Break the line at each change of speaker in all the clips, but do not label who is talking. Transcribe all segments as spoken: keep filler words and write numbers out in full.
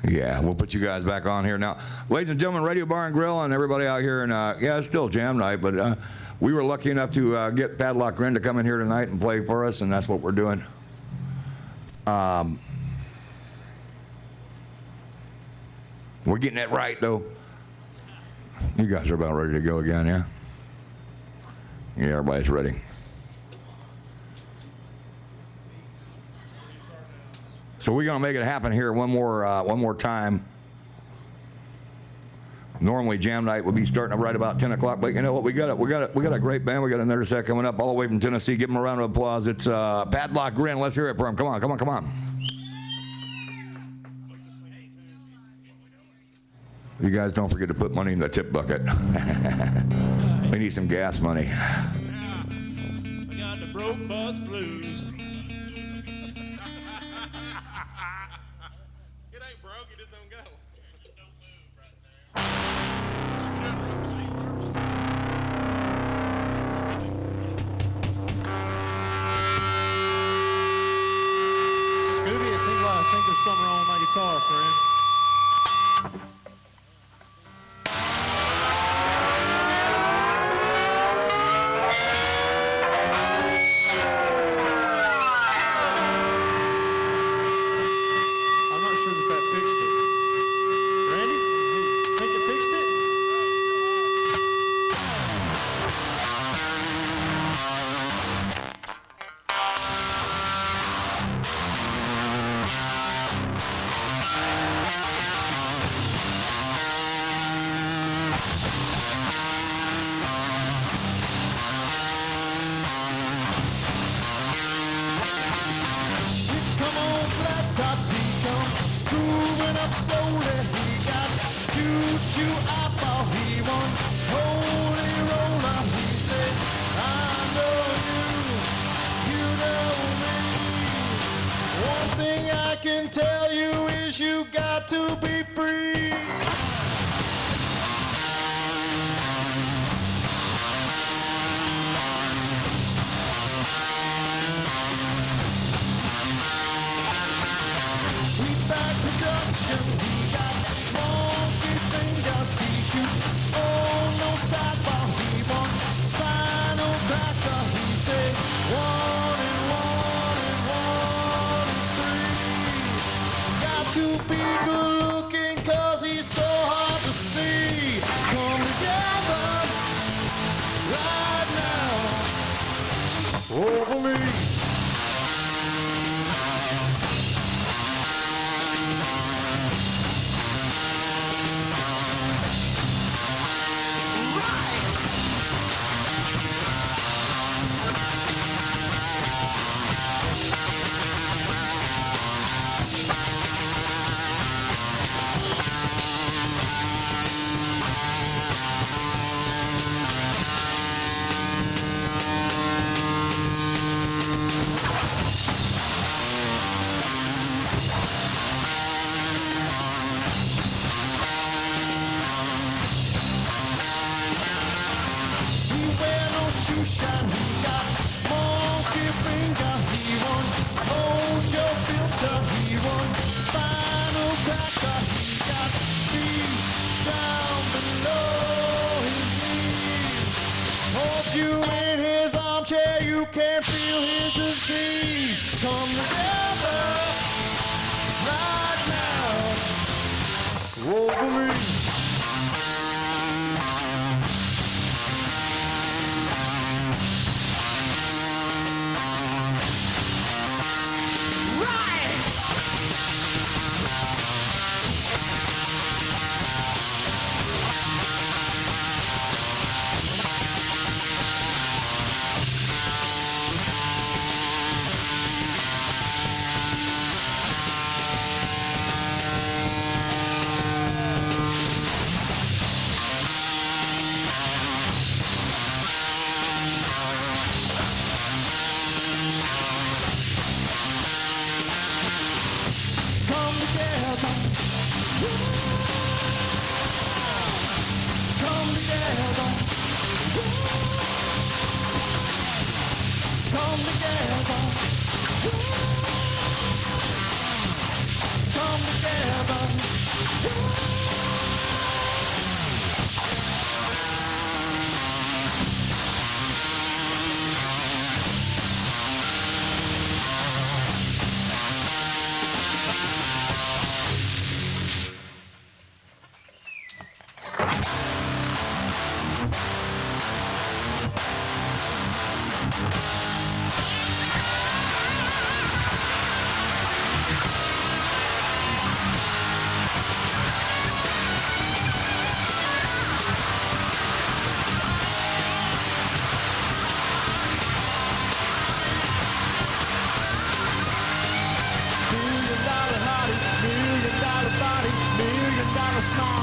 Yeah, we'll put you guys back on here now. Ladies and gentlemen, Radio Bar and Grill and everybody out here, and uh, yeah, it's still jam night, but uh, we were lucky enough to uh, get Padlock Grin to come in here tonight and play for us, and that's what we're doing. Um, we're getting it right, though. You guys are about ready to go again, yeah? Yeah, everybody's ready. So we're gonna make it happen here one more uh, one more time. Normally jam night would be starting right about ten o'clock, but you know what? We got it. We got it. We got a great band. We got another set coming up all the way from Tennessee. Give them a round of applause. It's uh, Padlock Grin. Let's hear it for them. Come on, come on, come on. You guys don't forget to put money in the tip bucket. We need some gas money.
Yeah, I got the broke bus blues. It ain't broke, it just don't go. Don't move right now.
Scooby, it seems like I think there's something wrong with my guitar, friend.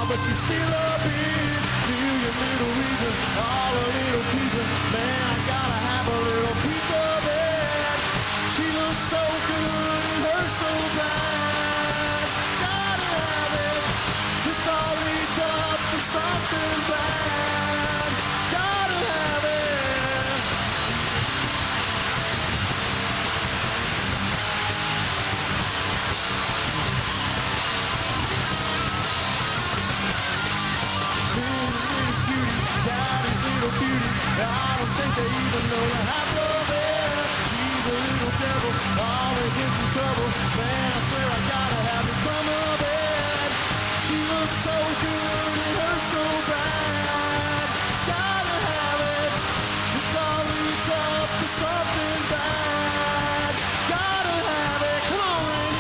but she's still a big million little reasons, all a little teaser. Man, I gotta have a little piece of it. She looks so good and hurts so bad. Gotta have it. This all leads up to something bad. Gotta have it. Daddy's little beauty, I don't think they even know the half of it. She's a little devil, always in some trouble. Man, I swear I gotta have some of it. She looks so good, it hurts so bad. Gotta have it. This all leads up to something bad. Gotta have it. Come on, Randy.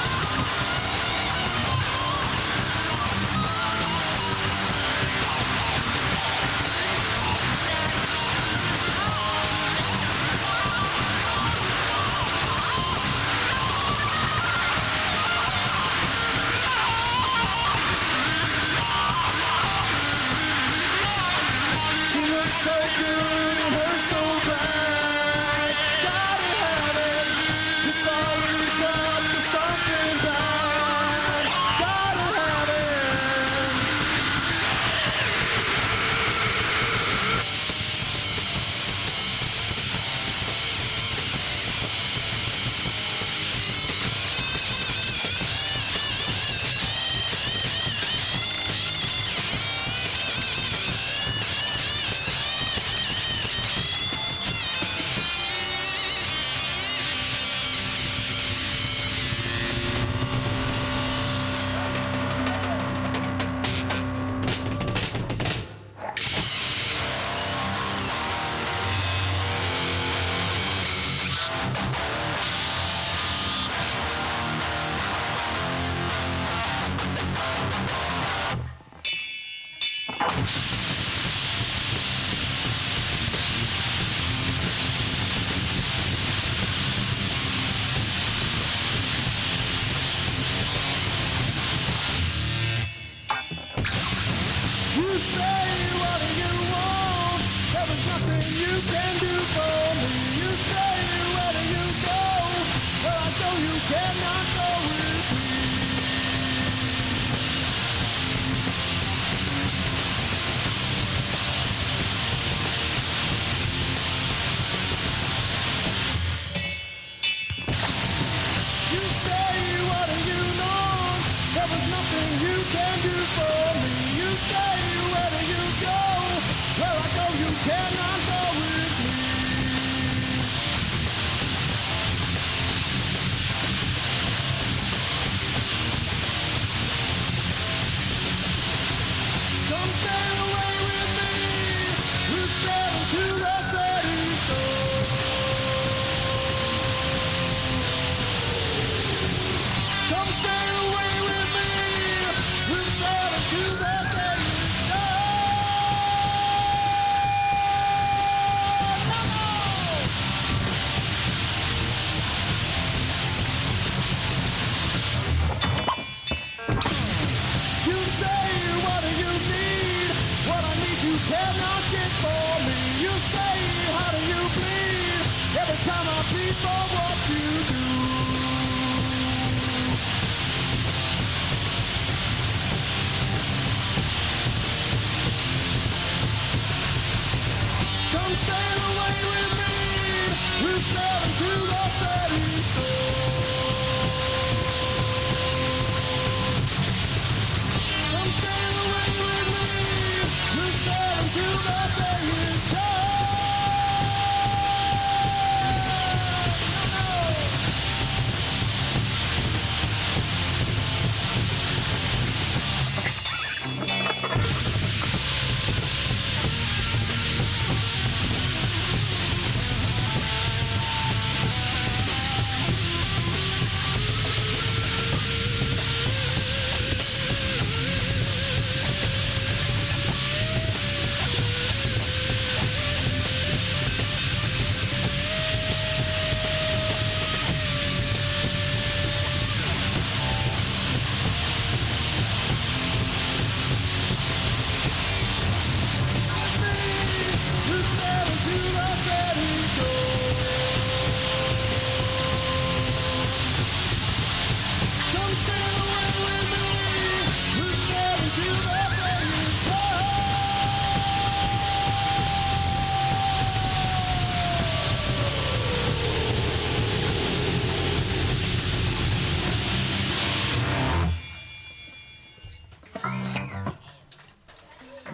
So good, it hurts so bad. Gotta have it. This all leads up to something bad. Gotta have it. You say what you want, there was nothing you can do for me. You say where do you go, where I go you cannot go with me. You say what you know, there was nothing you can do for me. You say where do you go, where I go you cannot go with me.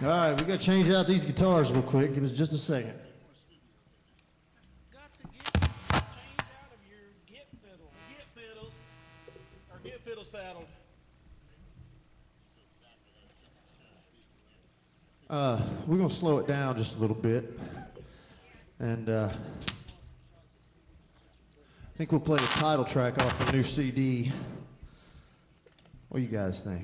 All right, we got to change out these guitars real quick. Give us just a second.
Got to get change out of your get fiddle. Get fiddles. Or get fiddles faddled.
Uh, we're going to slow it down just a little bit. And uh, I think we'll play the title track off the new C D. What do you guys think?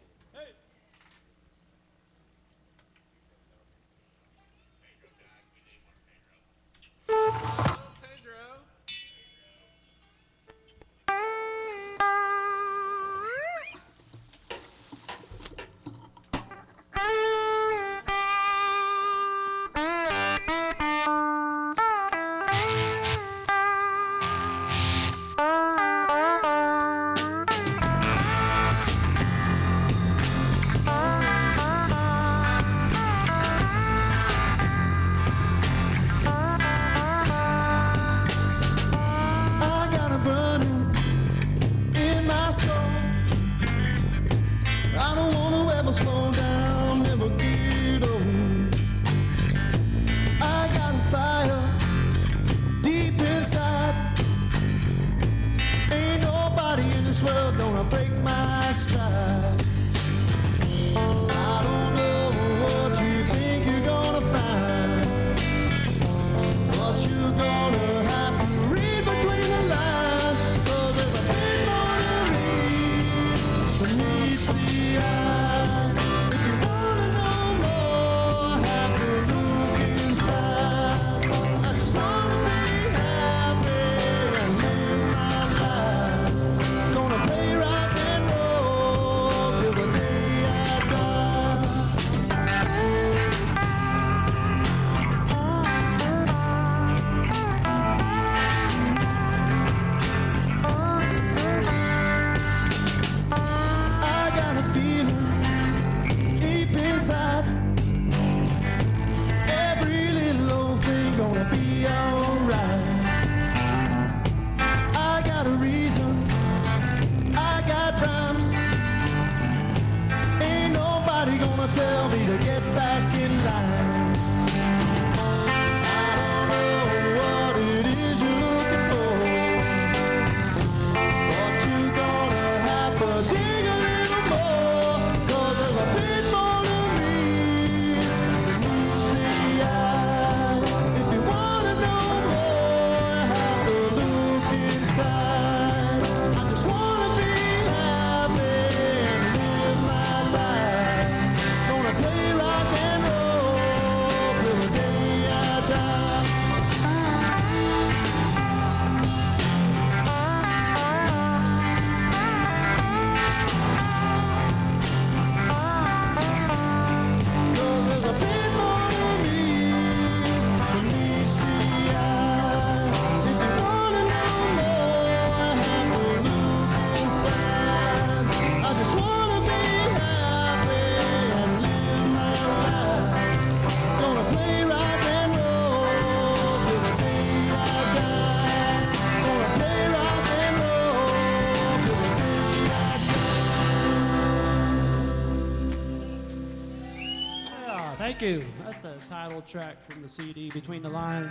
Thank you. That's the title track from the C D, Between the Lines.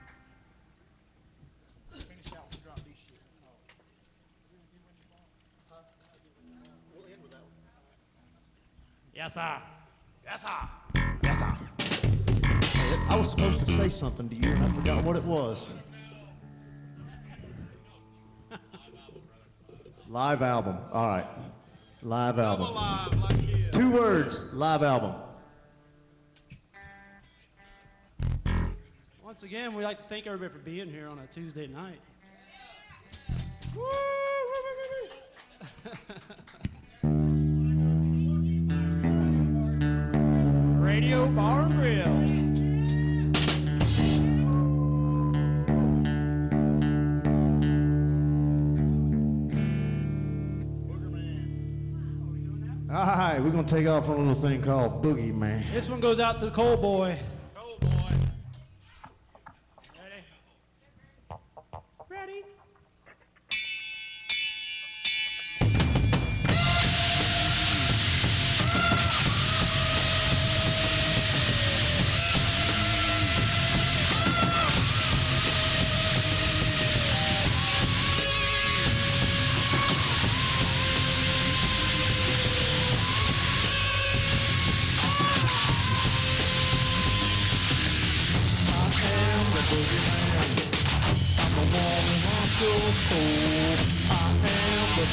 Yes, sir. Yes, sir. Yes, sir.
I was supposed to say something to you, and I forgot what it was. Live album. All right. Live album.
Live, like
Two words. Live album.
Once again, we'd like to thank everybody for being here on a Tuesday night. Radio Bar and Grill.
All right, we're going to take off on a little thing called Boogie Man.
This one goes out to the Cold Boy.
Cold Boy.
Ready? Ready?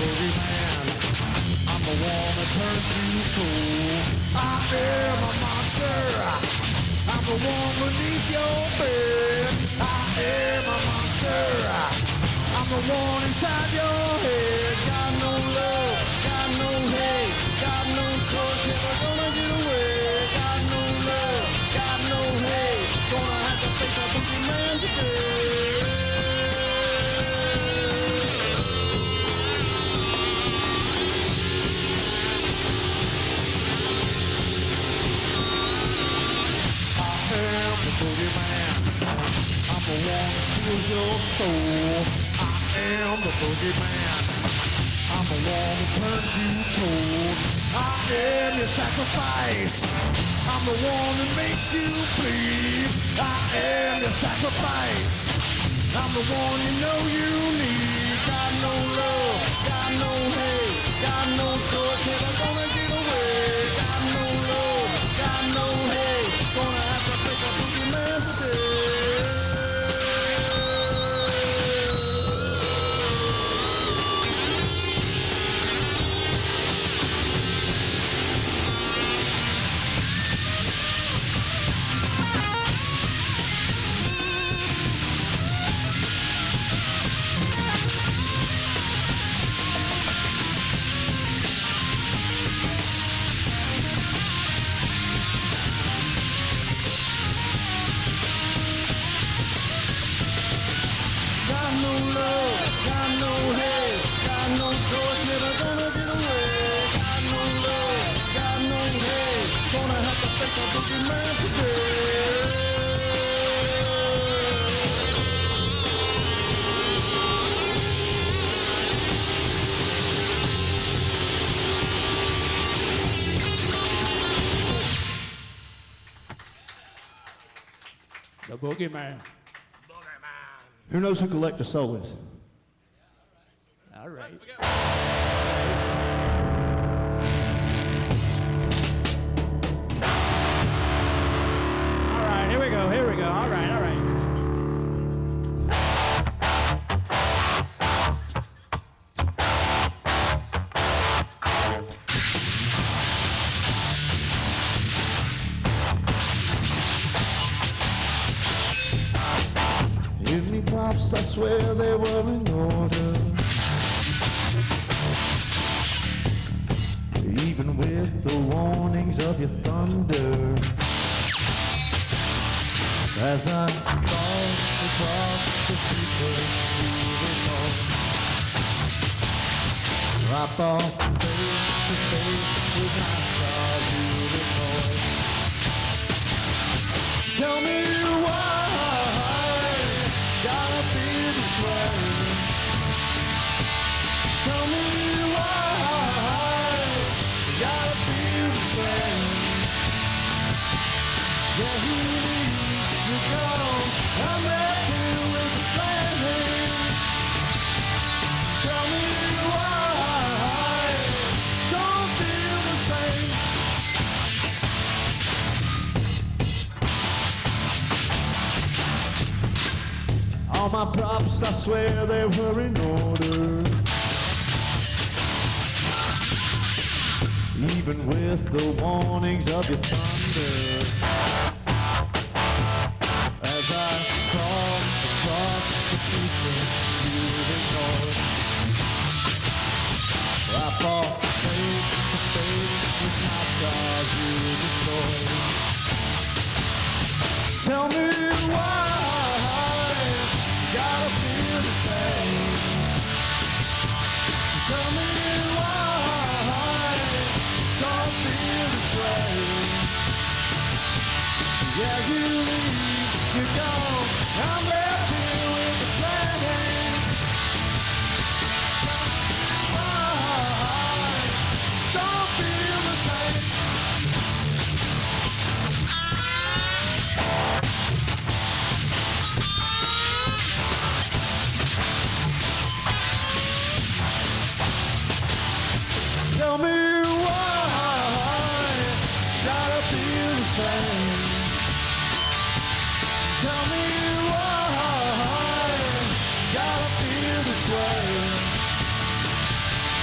boogeyman. I'm the one that turns you cold. I am a monster. I'm the one beneath your bed. I am a monster. I'm the one inside your head. Got no love, got no hate, got no choice, never gonna get away. Got no love, got no hate, gonna have to face a boogeyman today. Boogeyman, I'm the one that steals your soul. I am the boogeyman. I'm the one that turns you cold. I am your sacrifice. I'm the one that makes you bleed. I am your sacrifice. I'm the one you know you need. Got no love, got no hate, got no choice, never gonna get away. Got no love, got no hate, gonna have to face a boogeyman today. Got no love, got no hate, got no choice, never gonna get away. Got no love, got no hate, gonna have to face a boogeyman today.
The boogeyman.
Who knows who Collector Soul is?
All right. All right, here we go, here we go. All right, all right.
Give me props, I swear they were in order. Even with the warnings of your thunder. As I fall across the people moving on, I fall face to face with my stars moving on. Tell me why gotta be this way. Tell me why gotta be this way. Yeah, you leave, you go, I'm left here with the flame. Tell me why don't feel the same. All my props, I swear they were in order. Even with the warnings of your thunder. As I crawl across the future you ignored, I fall face to face with my stars you destroyed. Tell me why gotta feel the same. Tell me why don't feel the same. Yeah, you leave, you go, I'm left here with the flame. Why don't feel the same. Tell me why gotta feel the same. Tell me why gotta feel this way.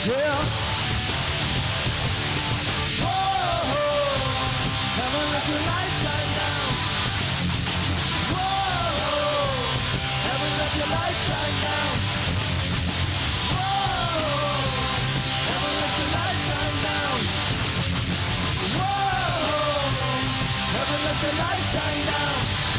Yeah. Whoa, heaven let your light shine down. Whoa, heaven let your light shine down. Whoa, heaven let your light shine down. Whoa, heaven let your light shine down.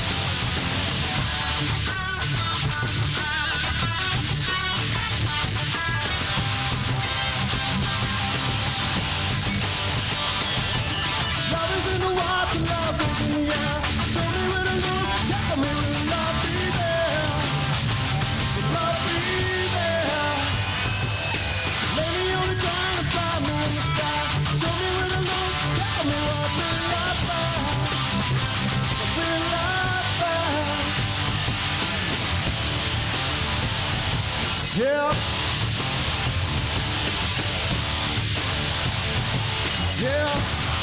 Love is in the water, love is in the air. Show me where to look, tell me where love be there. Love be there. Lay me on the ground and fly me in the sky. Show me where to look, tell me what will love find. What will love find? Yeah. Yeah.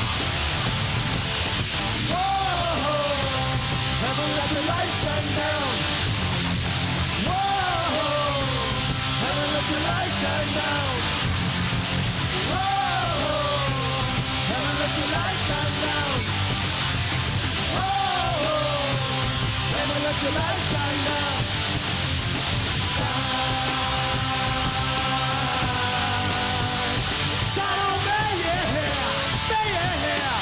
Heaven let the light shine down. Whoa, heaven let the light shine down. Whoa, heaven let the light shine down. Whoa, heaven let the light shine down. Shine, shine on me, yeah, yeah, yeah.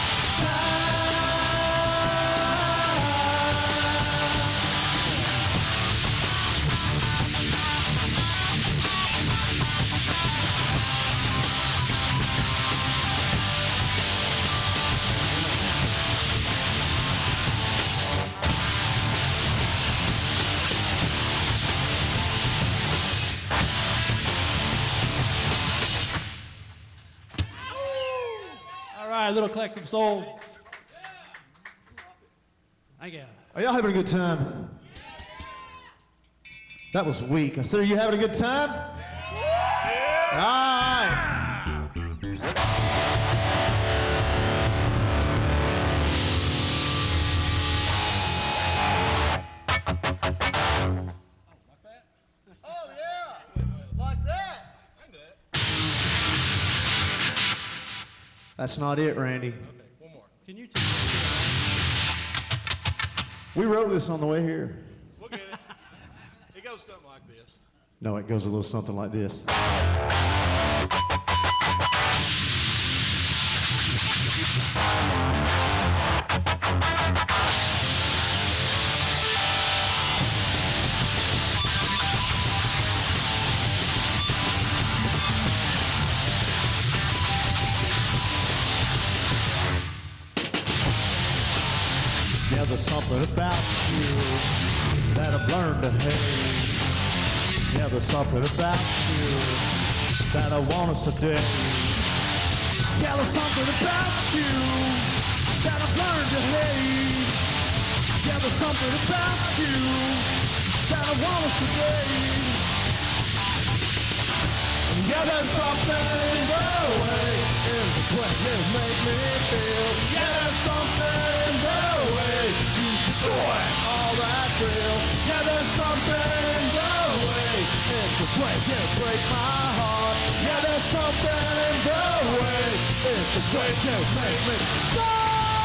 All right, a little collective soul. Thank you.
Are y'all having a good time? That was weak. I said, are you having a good time? Yeah. All right.
Oh, yeah. Like that. I can do it.
That's not it, Randy.
Okay, one more.
Can you take
We wrote this on the way here.
We'll get it. It goes something like this.
No, it goes a little something like this. Yeah, there's something about you that I've learned to hate. Yeah, there's something about you that I want to sedate. Yeah, there's something about you that I've learned to hate. Yeah, there's something about you that I want to sedate. Yeah, there's something in the way in the way you make me feel. Yeah, there's something in the way you destroy all that's real. Yeah, there's something in the way in the way you break my heart. Yeah, there's something in the way in the way you make me fall.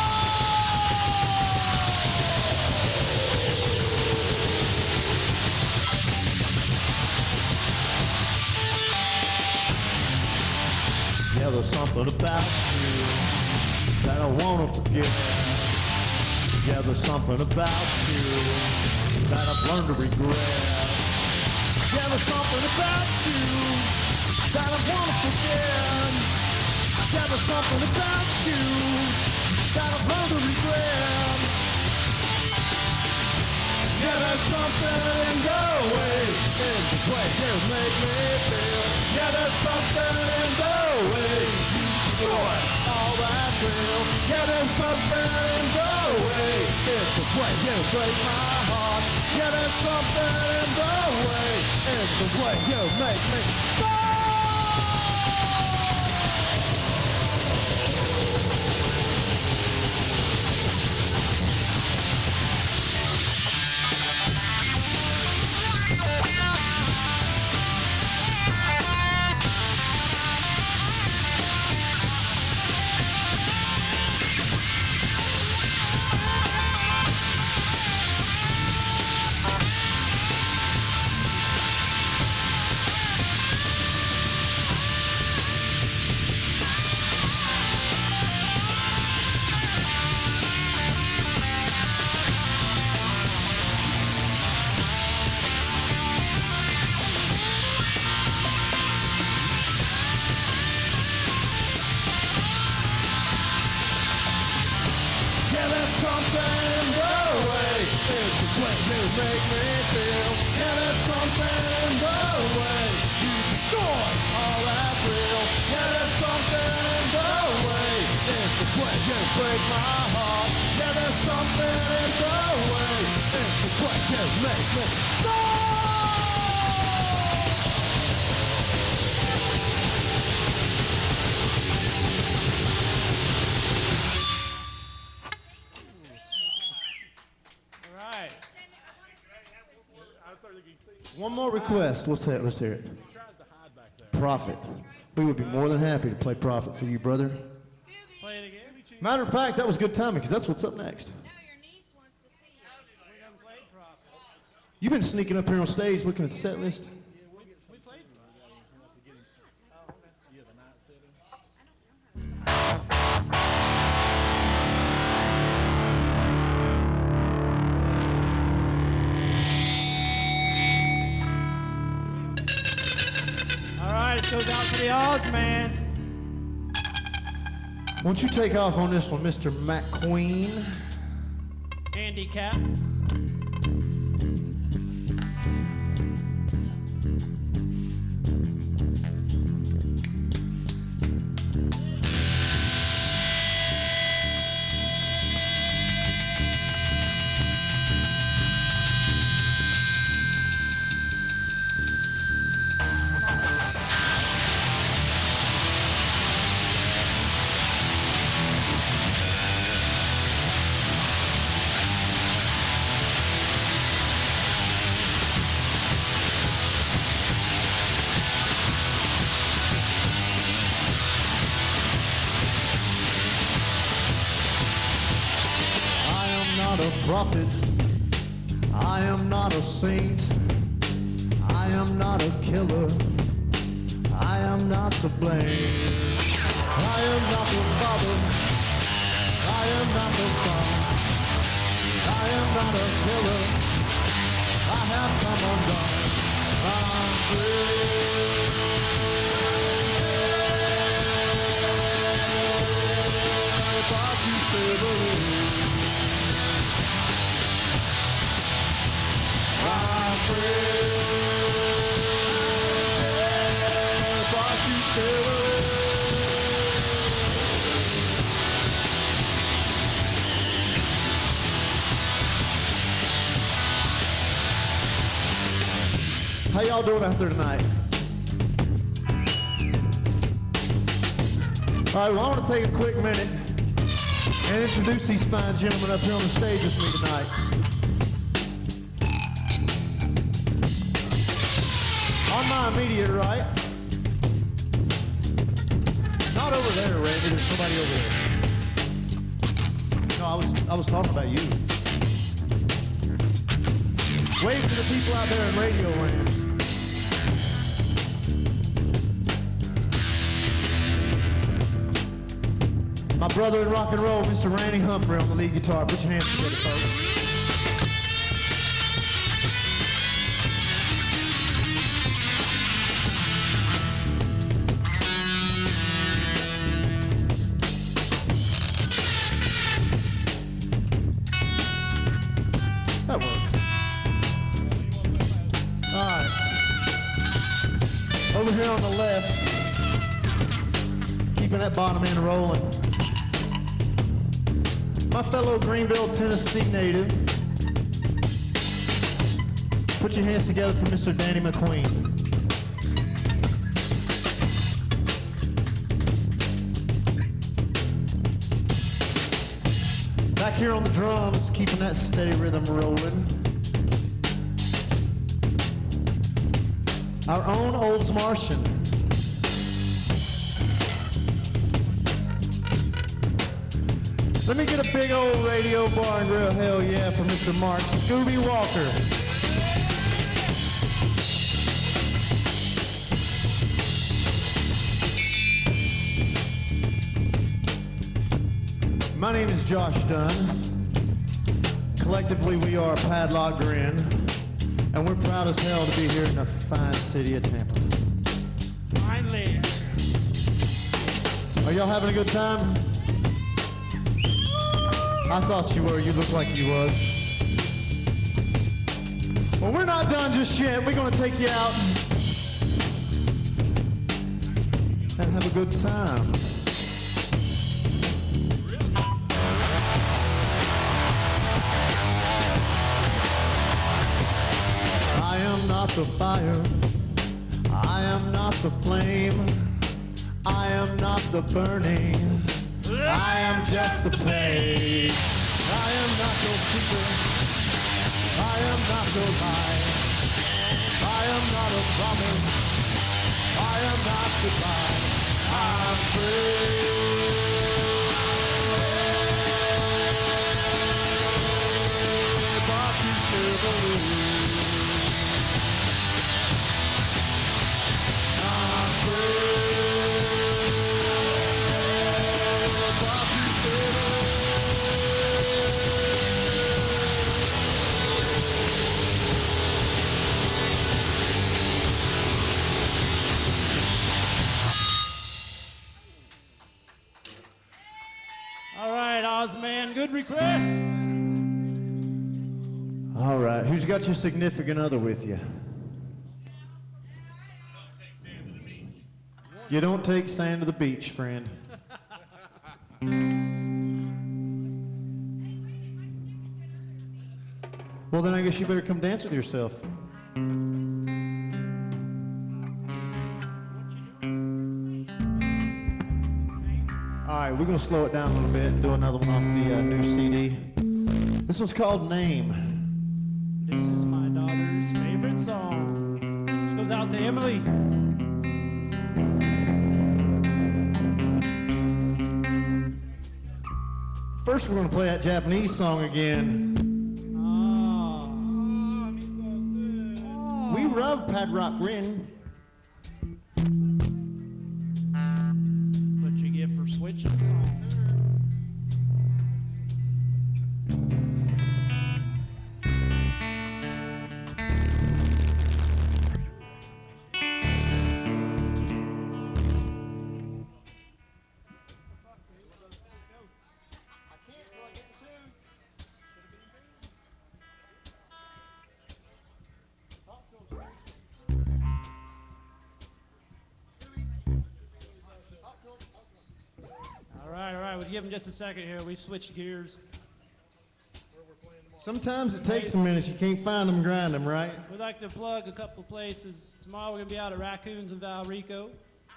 Yeah, there's something about you that I wanna forget. Yeah, there's something about you that I've learned to regret. Yeah, there's something about you that I wanna forget. Yeah, there's something about you that I've learned to regret. Yeah, there's something in the way, in the way you make me feel. Yeah, there's something in the way you destroy all that's real. Yeah, there's something in the way, in the way you break my heart. Yeah, there's something in the way, in the way you make me fall. make me feel. Yeah, there's something in the way you destroy all that's real. Yeah, there's something in the way if the questions break my heart. Yeah, there's something in the way if the questions make me stop. One more request. What's that? Let's hear it. Prophet. We would be more than happy to play Prophet for you, brother.
Play it again.
Matter of fact, that was good timing because that's what's up next.
No, your niece wants to see you.
We haven't played Prophet.
You've been sneaking up here on stage looking at the set list.
Yeah, we, we played Prophet. Yeah, the night setting. All right, it goes out to the Oz man.
Won't you take off on this one, Mister McQueen?
Handicap.
Not a prophet, I am not a saint, I am not a killer, I am not to blame. I am not the father, I am not the son, I am not a killer, I have come undone. I'm free. But you still believe. I'm free, but you still How y'all doing out there tonight? All right, well, I want to take a quick minute and introduce these fine gentlemen up here on the stage with me tonight. On my immediate right, not over there, Randy, there's somebody over there. No, I was, I was talking about you. Wave to the people out there in Radio Land. My brother in rock and roll, Mister Randy Humphrey on the lead guitar. Put your hands together, folks. That worked. All right. Over here on the left, keeping that bottom end rolling. My fellow Greenville, Tennessee native. Put your hands together for Mister Danny McQueen. Back here on the drums, keeping that steady rhythm rolling. Our own Olds Martian. Let me get a big old Radio Bar and Grill hell yeah for Mister Mark Scooby Walker. My name is Josh Dunn. Collectively, we are Padlock Grin, and we're proud as hell to be here in the fine city of Tampa.
Finally.
Are y'all having a good time? I thought you were. You look like you was. Well, we're not done just yet. We're going to take you out and have a good time. I am not the fire. I am not the flame. I am not the burning. I am just the pain. I am not your secret. I am not your lie. I am not a promise. I am not goodbye. I'm free. But you still believe. I'm free. But you still believe.
All right, Ozman, good request.
All right, who's got your significant other with you? You don't take sand to the beach, friend. Well, then I guess you better come dance with yourself. All right, we're going to slow it down a little bit and do another one off the uh, new C D. This one's called Name.
This is my daughter's favorite song. This goes out to Emily.
First, we're going to play that Japanese song again.
Oh.
We love Pad Rock Rin.
What you get for switching songs. All right, all right. We'll give him just a second here. We've switched gears.
Sometimes it takes a minute. You can't find them, grind them, right?
We'd like to plug a couple places. Tomorrow we're going to be out at Raccoons in Valrico.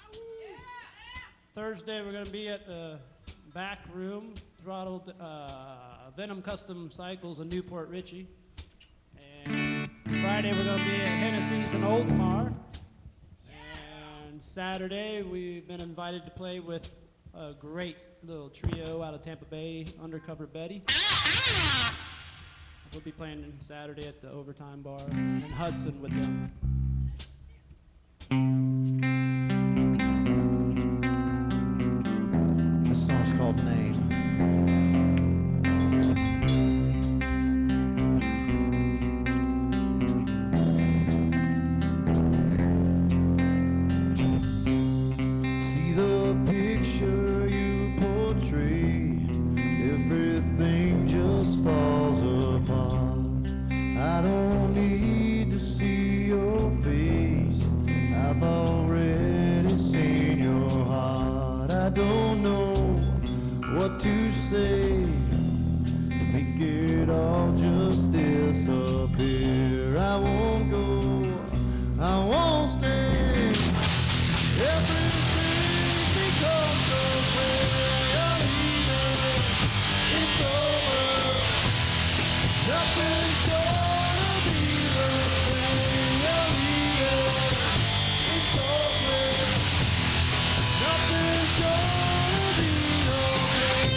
Thursday we're going to be at the back room, throttled uh, Venom Custom Cycles in Newport Richey. And Friday we're going to be at Hennessy's in Oldsmar. And Saturday we've been invited to play with a great little trio out of Tampa Bay, Undercover Betty. We'll be playing Saturday at the Overtime Bar in Hudson with them.
This song's called Name. See the picture you portray, everything just falls apart. I don't need to see your face, I've already seen your heart. I don't know what to say to make it all just disappear. I won't go, I won't stay. Everything becomes a failure. It's over. Nothing's gonna be the same. It's over. Nothing's gonna be okay.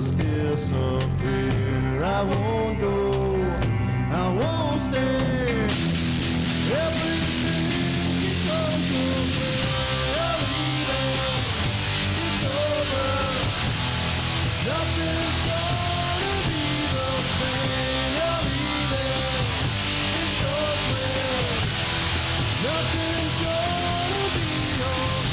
must disappear. I won't go, I won't stay. Everything becomes a reality. It's over. Nothing's gonna be the same. You're leaving. It's over. Nothing's gonna be okay.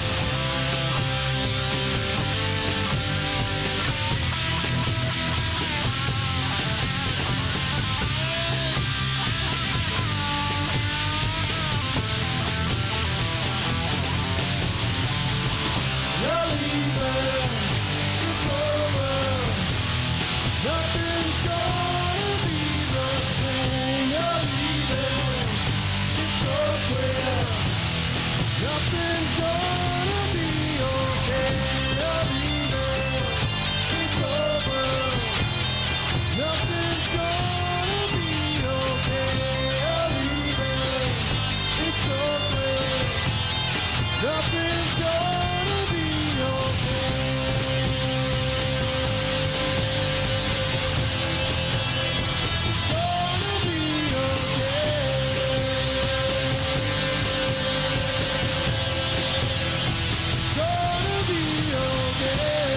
You're leaving. It's over. Nothing's gonna be the same. You're leaving. It's so clear. Nothing's gonna be okay. You're leaving. It's over. Nothing's gonna be okay. You're leaving. It's so clear. Nothing's gonna be okay. Gonna be okay. Gonna be okay.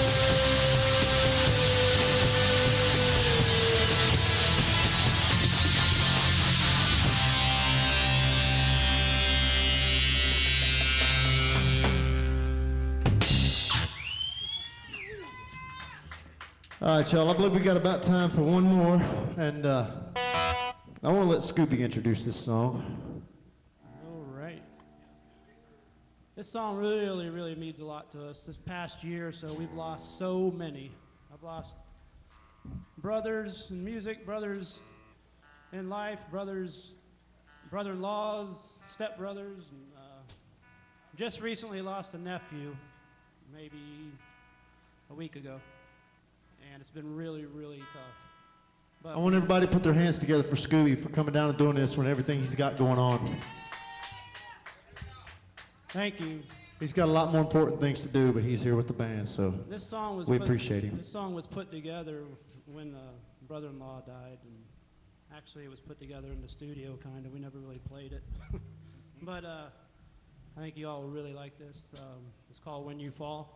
All right, y'all. I believe we got about time for one more, and uh, I want to let Scooby introduce this song.
All right. This song really, really means a lot to us. This past year or so, we've lost so many. I've lost brothers in music, brothers in life, brothers, brother-in-laws, stepbrothers, and uh, just recently lost a nephew, maybe a week ago, and it's been really, really tough. But
I want everybody to put their hands together for Scooby for coming down and doing this when everything he's got going on.
thank you.
He's got a lot more important things to do, but he's here with the band, so
This song was
we
put,
appreciate him.
This song was put together when uh, brother-in-law died, and actually it was put together in the studio, kind of. We never really played it, but uh, I think you all will really like this. Um, it's called "When You Fall."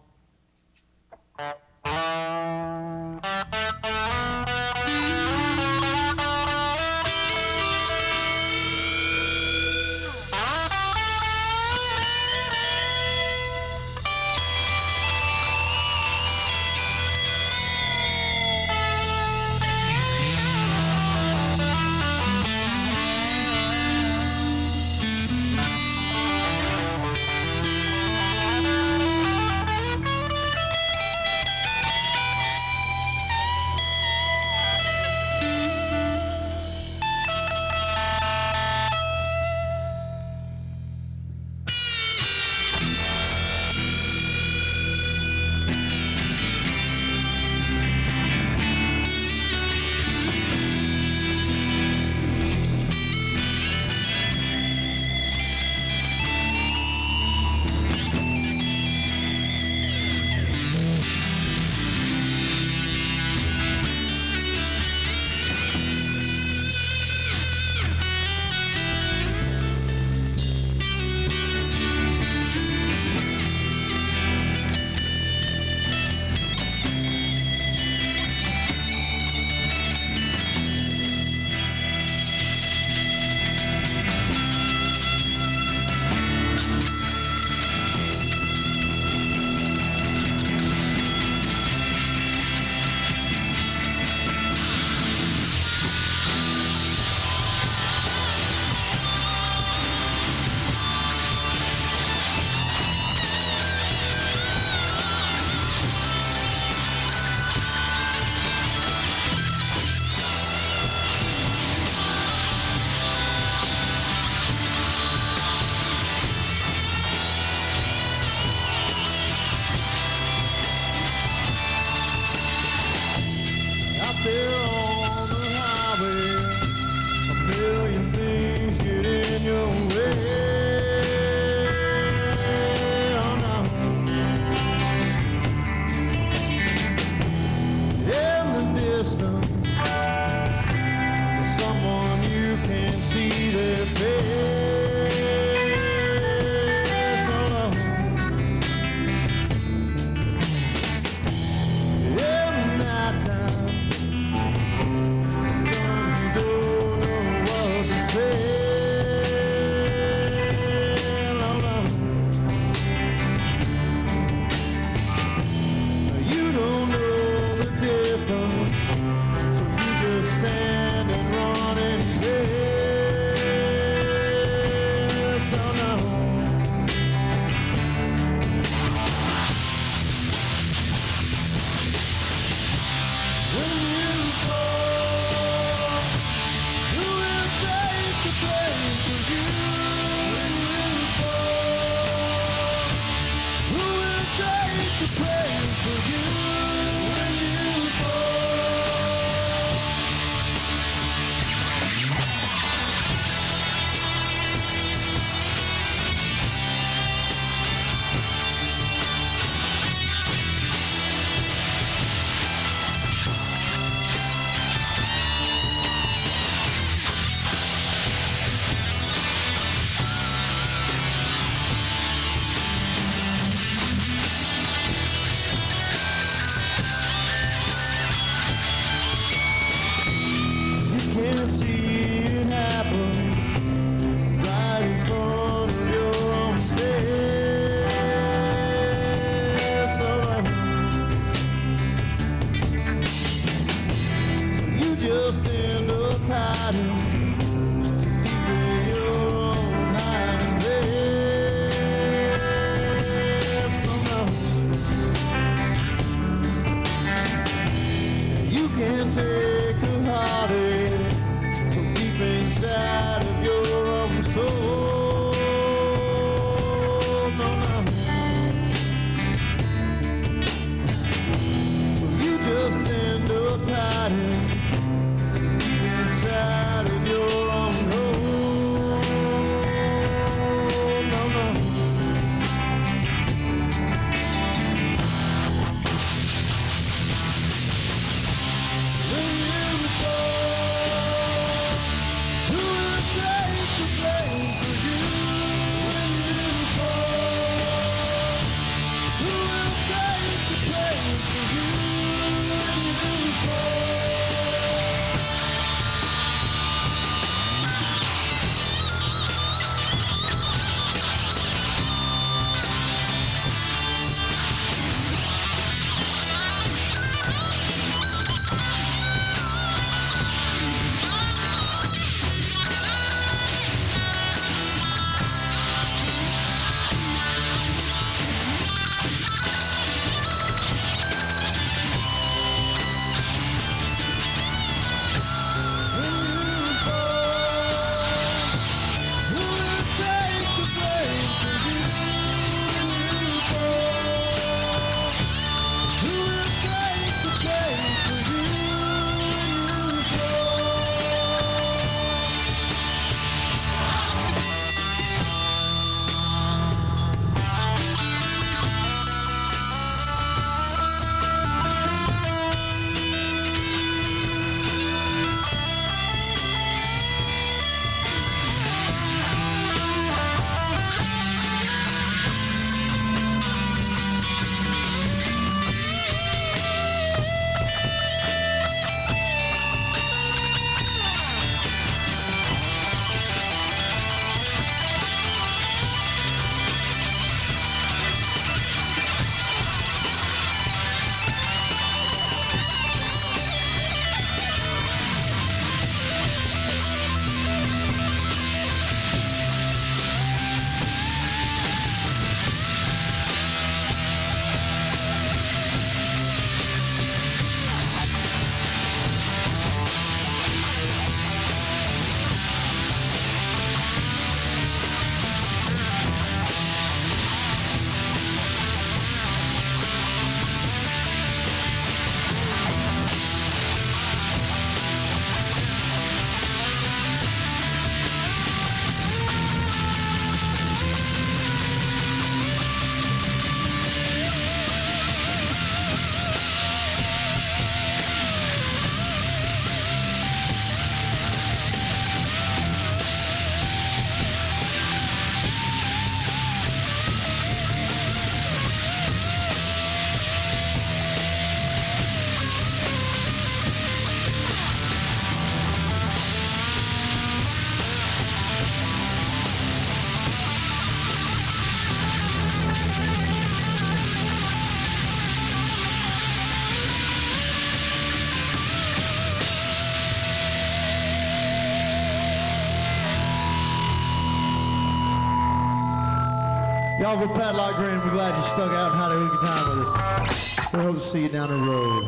hiding so deep in your own hiding place. No, no. You can take the heartache so deep inside of your own soul. No, no. So you just end up hiding deep inside of your own hole. No, no. When you fall, who will take the blame for you? When you fall, who will take the blame for you? When you fall. Y'all, we're Padlock Green. We're glad you stuck out and had a good time with us. We hope to see you down the road.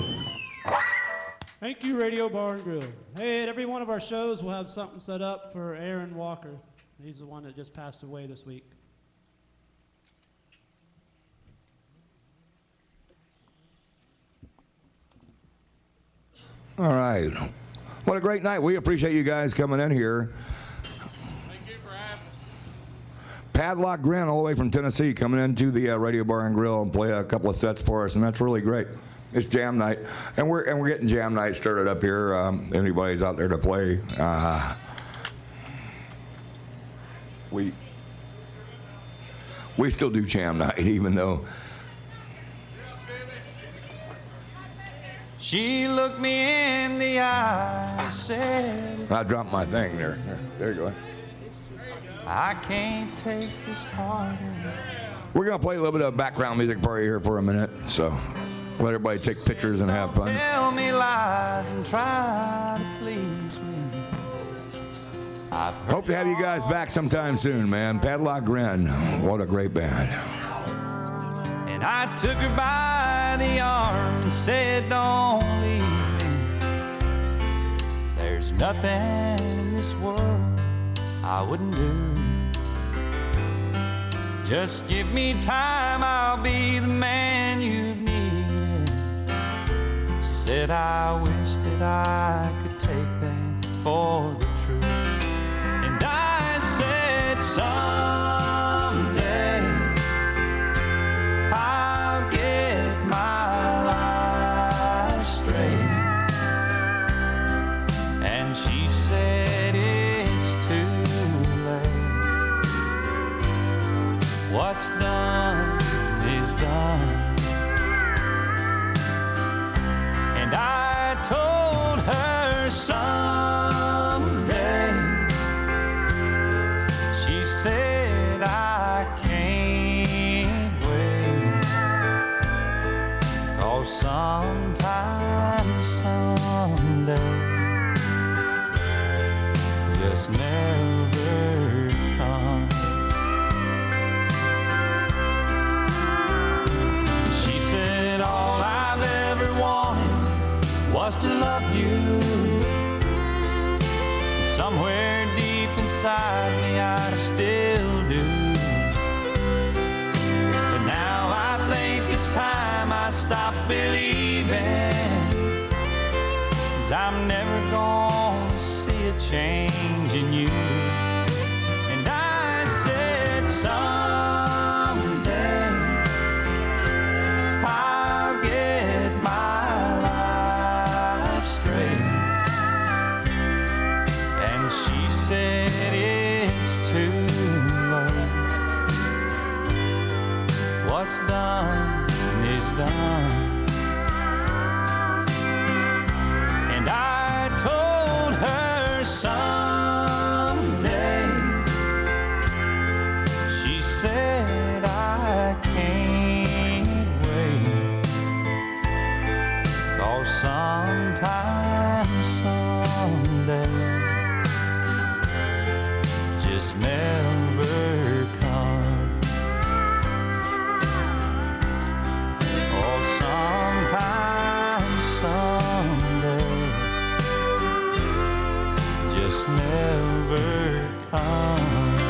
Thank you, Radio Bar and Grill. Hey, at every one of our shows, we'll have something set up for Aaron Walker. He's the one that just passed away this week.
All right. What a great night. We appreciate you guys coming in here.
Thank you for having us.
Padlock Grin all the way from Tennessee coming into the uh, Radio Bar and Grill and play a couple of sets for us, and that's really great. It's jam night, and we're and we're getting jam night started up here. Um, anybody's out there to play, uh, we we still do jam night, even though.
She looked me in the eye, said,
I dropped my thing there. There you go.
I can't take this heart.
We're going to play a little bit of background music for you here for a minute, so let everybody take pictures and have fun.
Tell me lies and try to please me. I've heard
Hope to have you guys back sometime soon, man. Padlock Grin, what a great band.
And I took her by the arm and said, don't leave me. There's nothing in this world I wouldn't do. Just give me time, I'll be the man you've needed. She said, I wish that I could take that for the truth. And I said, someday I'll get my life straight. And she said, it's too late. What's done is done. And I told her someday. She said, I can't wait. 'Cause sometime, someday just never comes. She said, all I've ever wanted was to love you. Somewhere deep inside me I still do. But now I think it's time I stop believing. 'Cause I'm never gonna see a change in you. And I said, someday I'll get my life straight. And she said, it's too late. What's done is done. And I told her someday. She said, I can't wait. 'Cause sometime, someday just never comes. Oh, sometime, someday just never comes.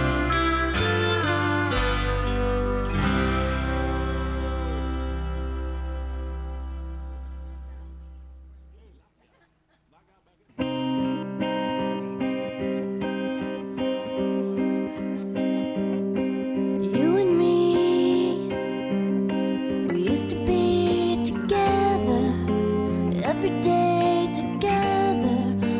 You and me, we used to be together every day, together,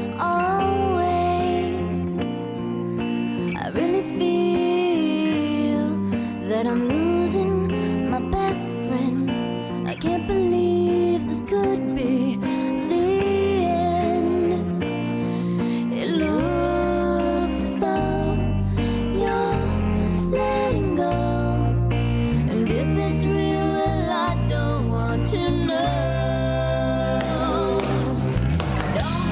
always. I really feel that I'm losing my best friend. I can't believe this could be the end. It looks as though you're letting go. And if it's real, well, I don't want to know. Don't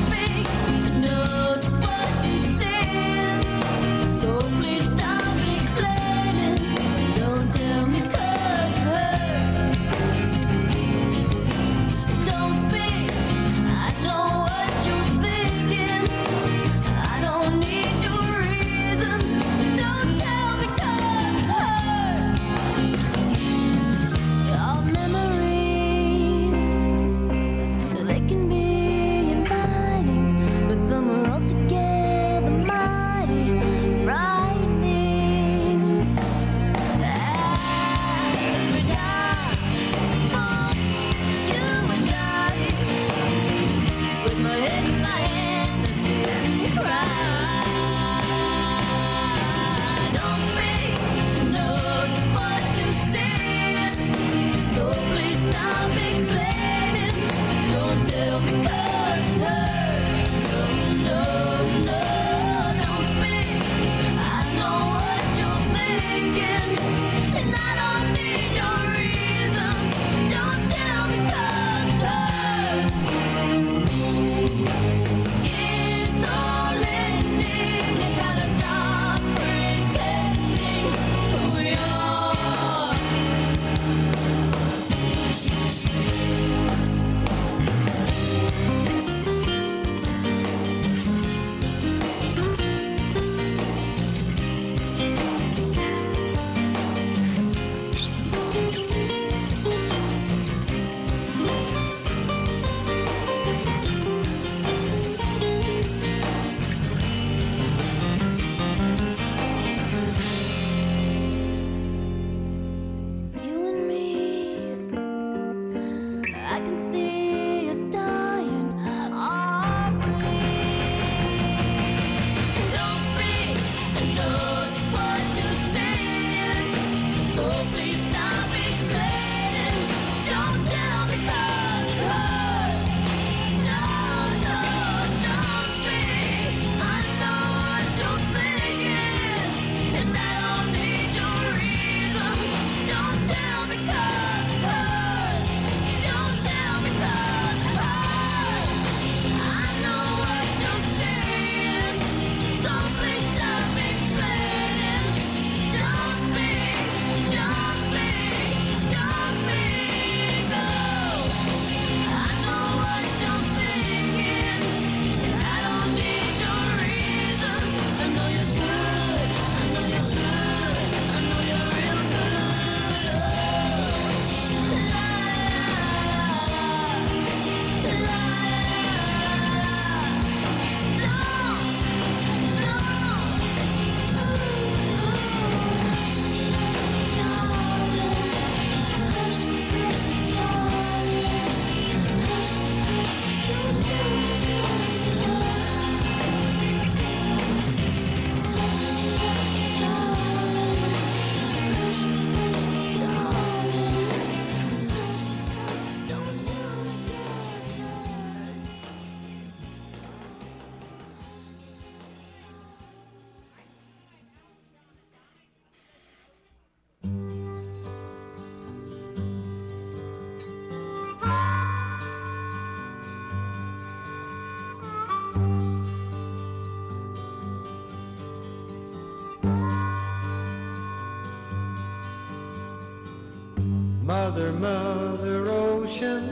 Mother, Mother Ocean,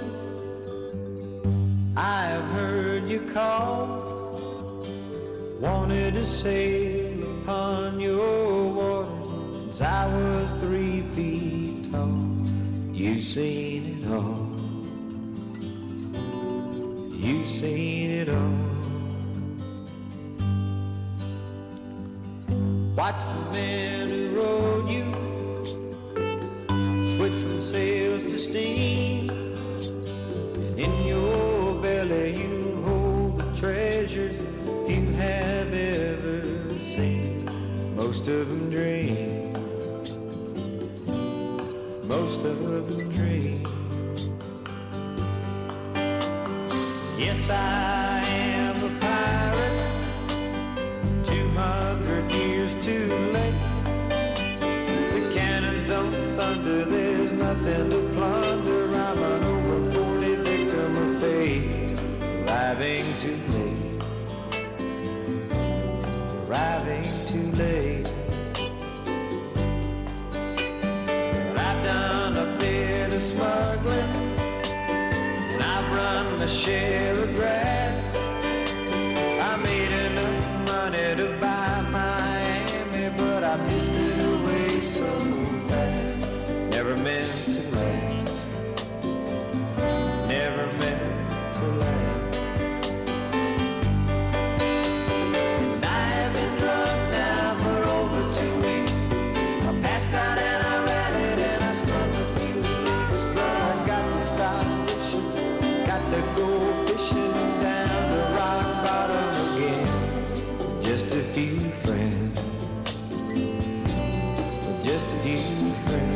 I have heard you call. Wanted to sail upon your waters since I was three feet tall. You've seen it all. You've seen it all. Watch the man who rode you switch from sails to steam, and in your belly you hold the treasures you have ever seen. Most of them dream, most of them dream. Yes, I am a pirate, two hundred years too late. The cannons don't thunder, there's nothing to plunder. I'm an over-forty victim of fate, arriving too late, arriving too late. But I've done a bit of smuggling, and I've run my share of grass. I made enough money to buy Miami, but I pissed it away so fast. Never meant to last, never meant to last. And I have been drunk now for over two weeks. I passed out and I rallied and I sprung a few leaks. But I got to stop fishing, got to go fishing down the rock bottom again. Just a few friends, just a few friends.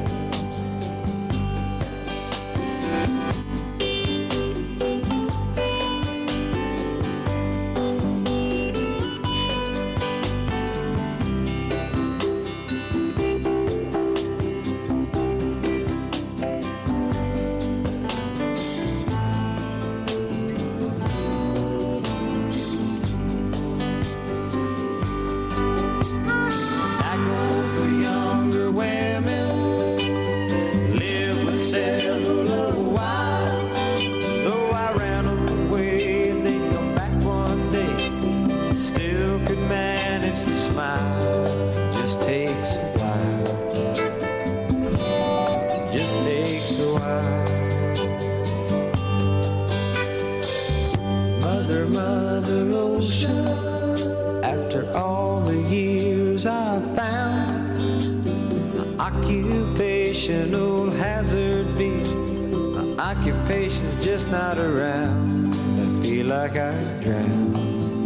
Mother, Mother Ocean, after all the years I've found, my occupational hazard be, my occupation's just not around. I feel like I drowned,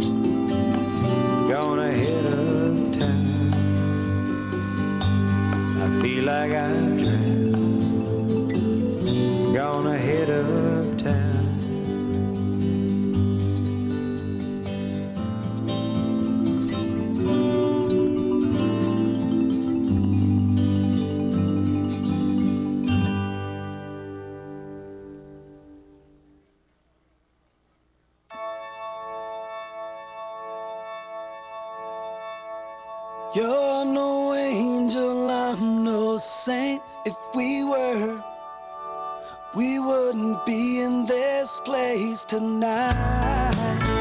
gonna head uptown. I feel like I drowned, gonna head uptown.
You're no angel, I'm no saint. If we were, we wouldn't be in this place tonight.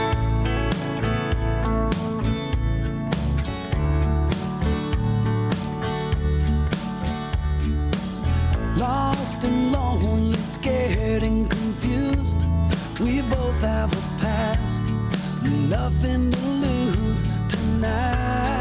Lost and lonely, scared and confused. We both have a past, nothing to lose tonight.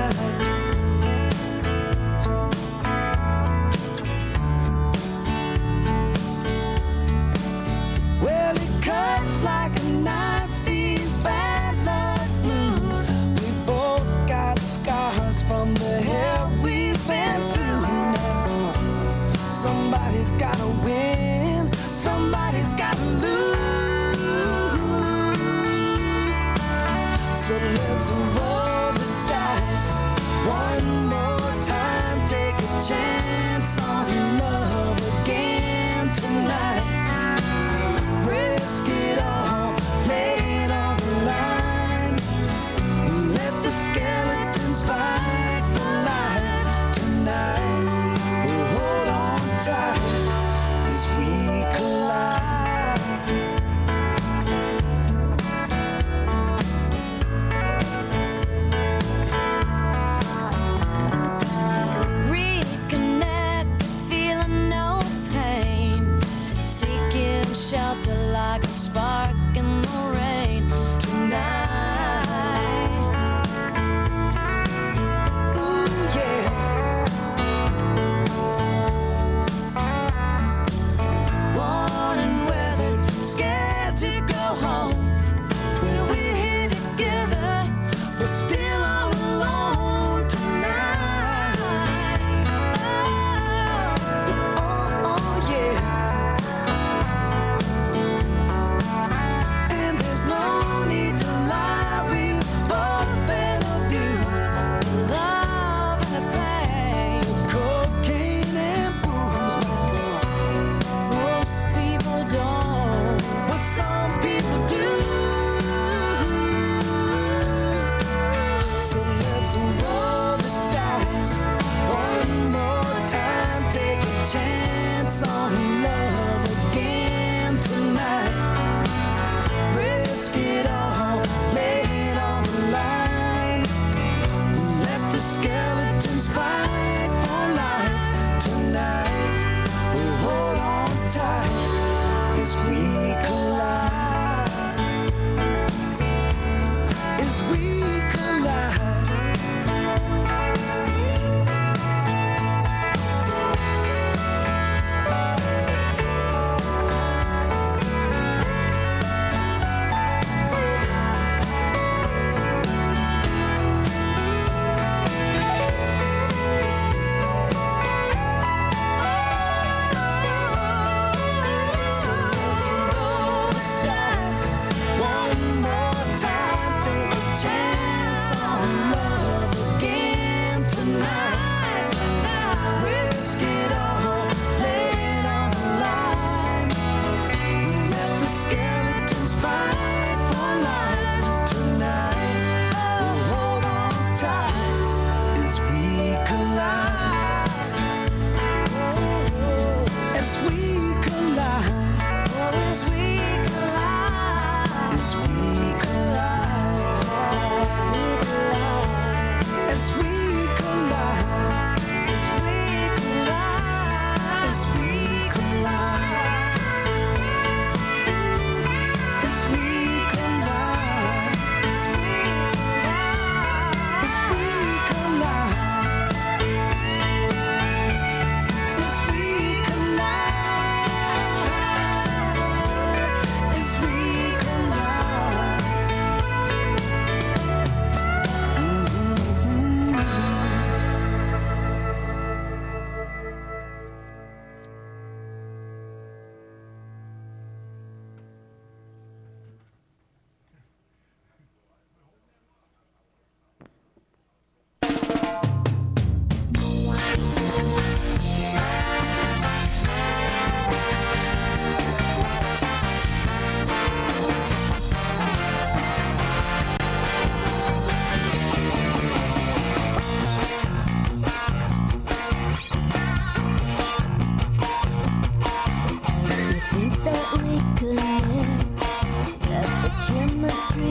Well, it cuts like a knife, these bad luck blues. We both got scars from the hell we've been through now. Somebody's gotta win, somebody's gotta lose. So let's roll the dice one more time, take a chance on love again tonight. Risk it all, lay it on the line. Let the skeletons fight for life tonight. We'll hold on tight,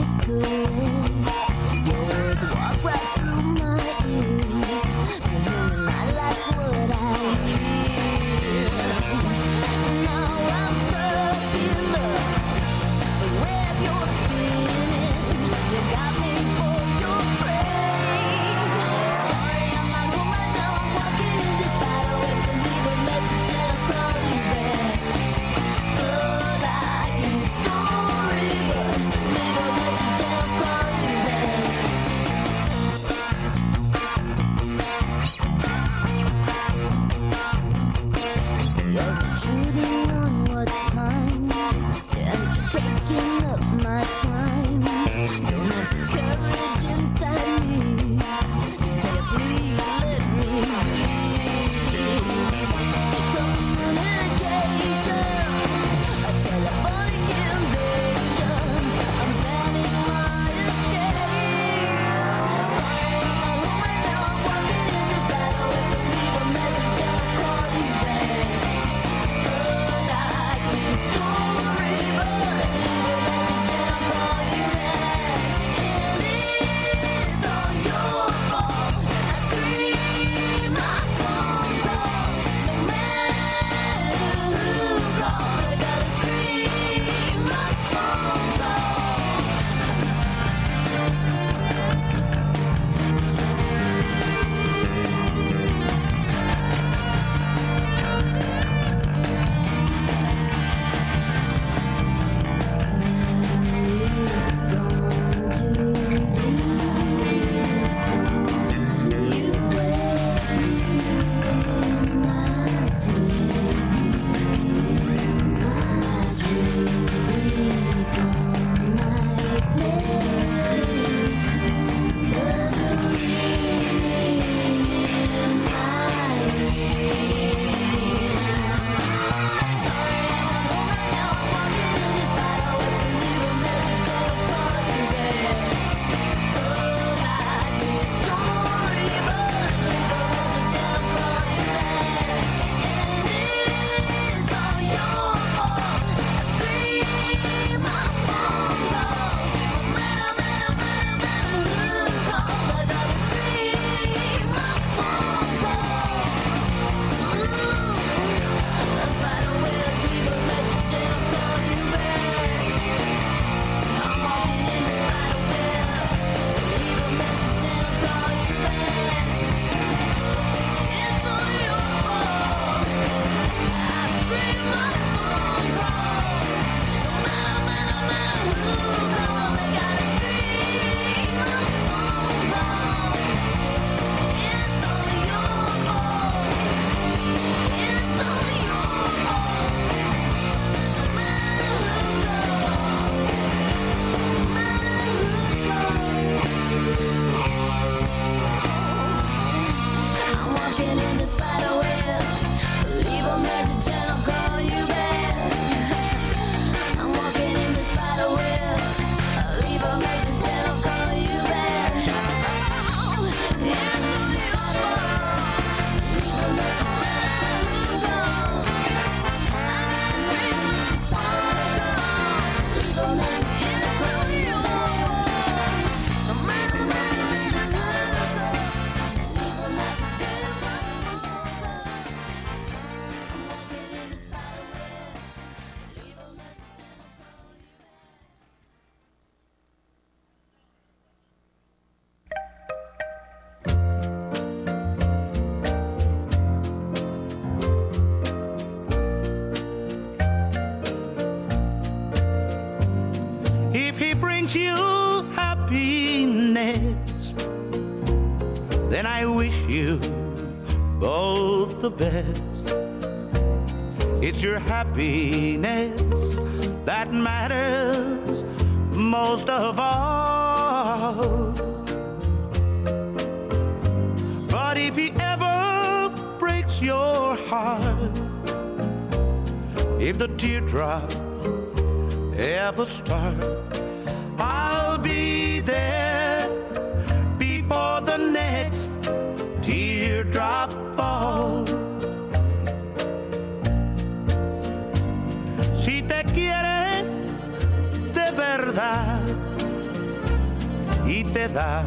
then I wish you both the best. It's your happiness that matters most of all. But if he ever breaks your heart, if the teardrop ever start, I'll be there before the next teardrop falls. Si te quiere de verdad, te da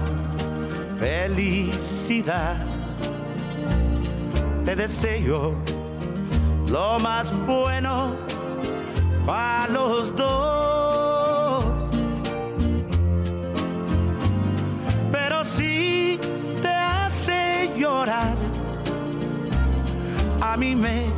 felicidad. Te deseo lo más bueno para los dos. Pero si te hace llorar, a mí me